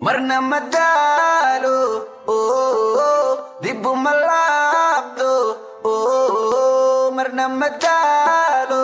marna madalo dibu malabdo marna madalo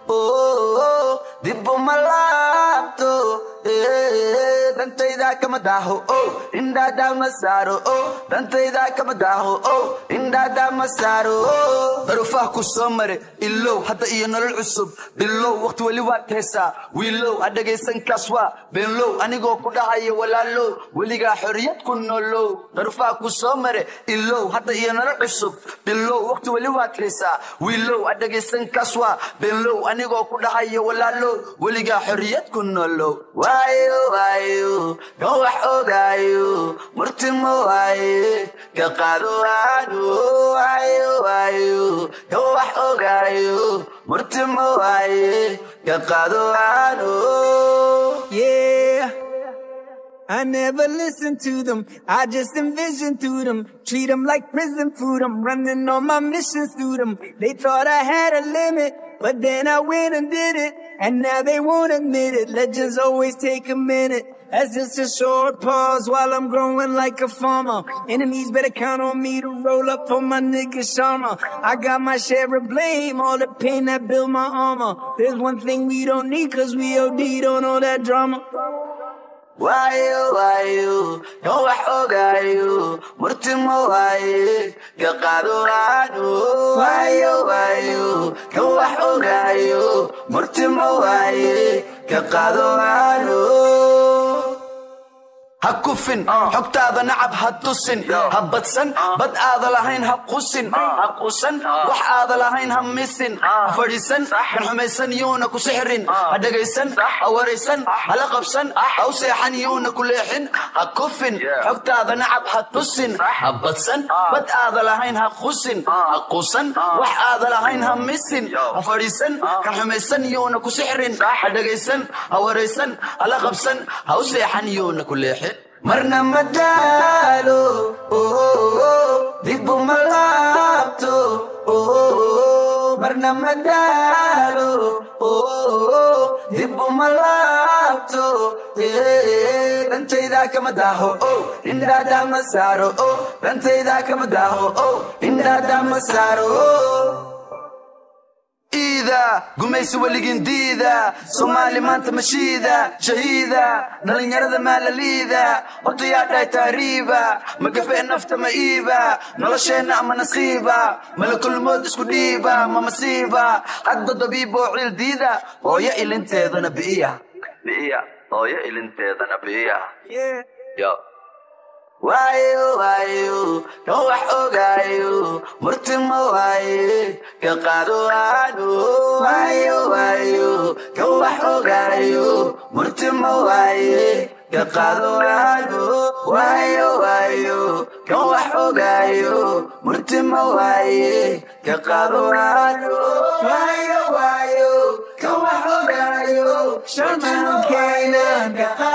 dibu malabdo dantayda kama daho indada masaro dantayda kama daho indada masaro darufah ku soo mare ilow hada iyo nolol cusub bilow waqti wali waa teesa wiilow adagaysan kaswa beenlow anigoo ku dhahayo walaalo waliga xoriyad ku nolow darufah ku soo mare ilow hada iyo nolol cusub bilow waqti wali waa teesa wiilow adagaysan kaswa beenlow anigoo ku dhahayo walaalo waliga xoriyad ku nolow waayo waayo kan wax ogaayo murtimo waaye ka qaado aanu waayo waayo kan wax ogaayo murtimo waaye ka qaado aanu. Yeah, I never listen to them, I just envision through them. Treat them like prison food, I'm running all my missions through them. They thought I had a limit, but then I went and did it. And now they won't admit it, legends always take a minute. That's just a short pause while I'm growing like a farmer. Enemies better count on me to roll up for my nigga Sharma. I got my share of blame, all the pain that built my armor. There's one thing we don't need, cause we OD'd on all that drama. Waayo waayo kan wax ogaayo murtimo waaye ka qaado aanu waayo waayo kan wax ogaayo murtimo waaye ka qaado aanu. هكوفن حكت هذا نعب هتوسن هبتسن بد هذا لهين هقوسن هقوسن وح هذا لهين همسن فريسن كان حميسن يونك وسحرن هدقيسن أوريسن على قبسن أو سيحن يونك وليحن هكوفن حكت هذا نعب هتوسن هبتسن بد هذا لهين هقوسن هقوسن وح هذا لهين همسن فريسن كان حميسن يونك وسحرن هدقيسن أوريسن على قبسن أو سيحن يونك وليحن marna madalo dibu malabto marna madalo dibu malabto dantayda kama daho indada masaro dantayda kama daho indada masaro. إذا قميس ولقين ديذا صومالي ما أنت مشيذا شهيذا نلين يرد مال ليذا وطيات تهريبا مقفئ نفط مئيبا نلشينا أما نصيبا ملك الموت اسكو ديبا ما مصيبا حد ضبيب وعيل ديذا ويا إلي انت ذا نبئية ويا إلي انت ذا نبئية يا waayo waayo kan wax ogaayo murtimo waaye ka qaado aanu waayo waayo kan wax ogaayo murtimo waaye ka qaado aanu waayo waayo kan wax ogaayo murtimo waaye ka qaado aanu waayo waayo kan wax ogaayo sharman keenan ka